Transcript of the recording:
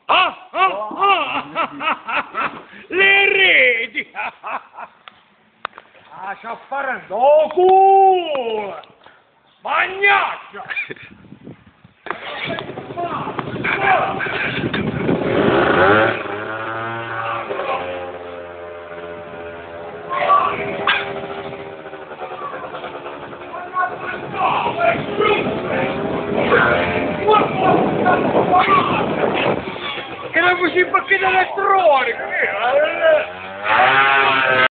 Le reti! Ah, c'ha fare no culo! Magnaccia! Che non mi si fa chiedere elettronico!